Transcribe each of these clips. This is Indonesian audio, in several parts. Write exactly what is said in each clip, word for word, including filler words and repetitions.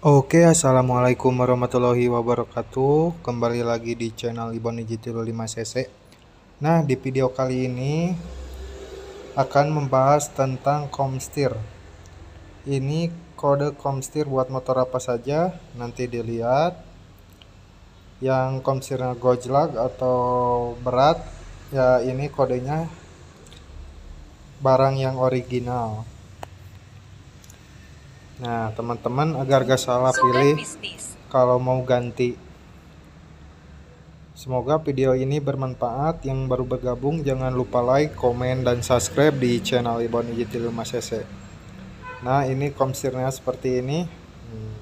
Oke, assalamualaikum warahmatullahi wabarakatuh. Kembali lagi di channel Ibon Digital lima C C. Nah, di video kali ini akan membahas tentang Comstir. Ini kode Comstir buat motor apa saja, nanti dilihat. Yang Comstirnya gojlak atau berat, ya ini kodenya barang yang original. Nah, teman-teman, agar gak salah pilih kalau mau ganti. Semoga video ini bermanfaat. Yang baru bergabung jangan lupa like, komen, dan subscribe di channel Ibon Digital lima C C. Nah, ini Comstirnya seperti ini. Hmm.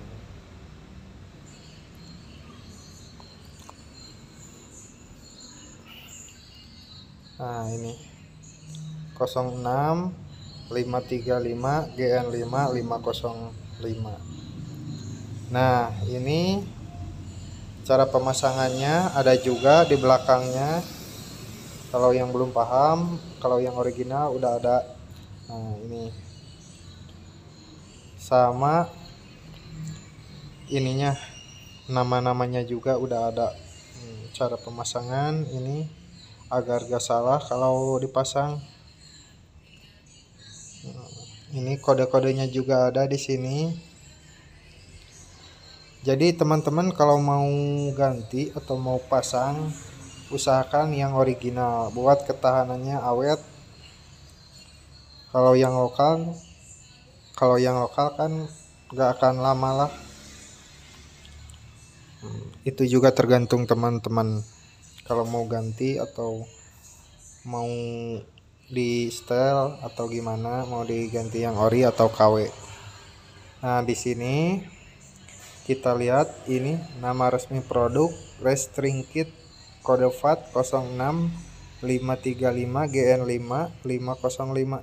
Nah, ini nol enam lima tiga lima G N lima lima nol lima. Nah, ini cara pemasangannya ada juga di belakangnya. Kalau yang belum paham, kalau yang original udah ada. Nah, ini sama ininya, nama-namanya juga udah ada. Hmm, cara pemasangan ini agar gak salah kalau dipasang. Ini kode-kodenya juga ada di sini. Jadi teman-teman kalau mau ganti atau mau pasang, usahakan yang original buat ketahanannya awet. Kalau yang lokal, kalau yang lokal kan gak akan lama lah. Hmm, itu juga tergantung teman-teman kalau mau ganti atau mau di setel atau gimana, mau diganti yang ori atau K W. Nah, di sini kita lihat ini nama resmi produk Restring Kit kode V A T nol enam lima tiga lima G N lima lima nol lima.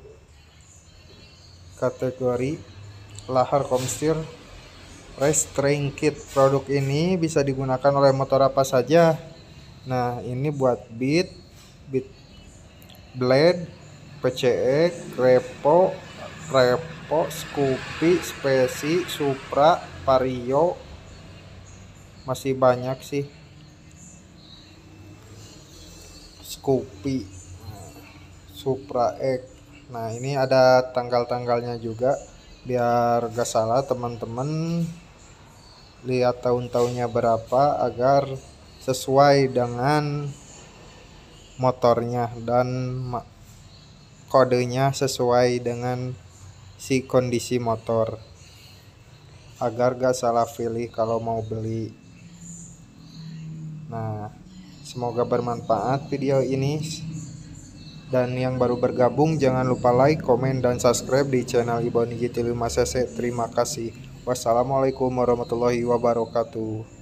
Kategori lahar Comstir Restring Kit. Produk ini bisa digunakan oleh motor apa saja. Nah, ini buat Beat, Beat Blade, P C X, Repo, Repo, Scoopy, Speci, Supra, Vario, masih banyak sih. Scoopy, Supra X. Nah, ini ada tanggal-tanggalnya juga biar gak salah teman-teman. Lihat tahun-tahunnya berapa agar sesuai dengan motornya dan kodenya sesuai dengan si kondisi motor, agar gak salah pilih kalau mau beli. Nah, semoga bermanfaat video ini. Dan yang baru bergabung jangan lupa like, komen, dan subscribe di channel Ibon Digital lima C C. Terima kasih. Wassalamualaikum warahmatullahi wabarakatuh.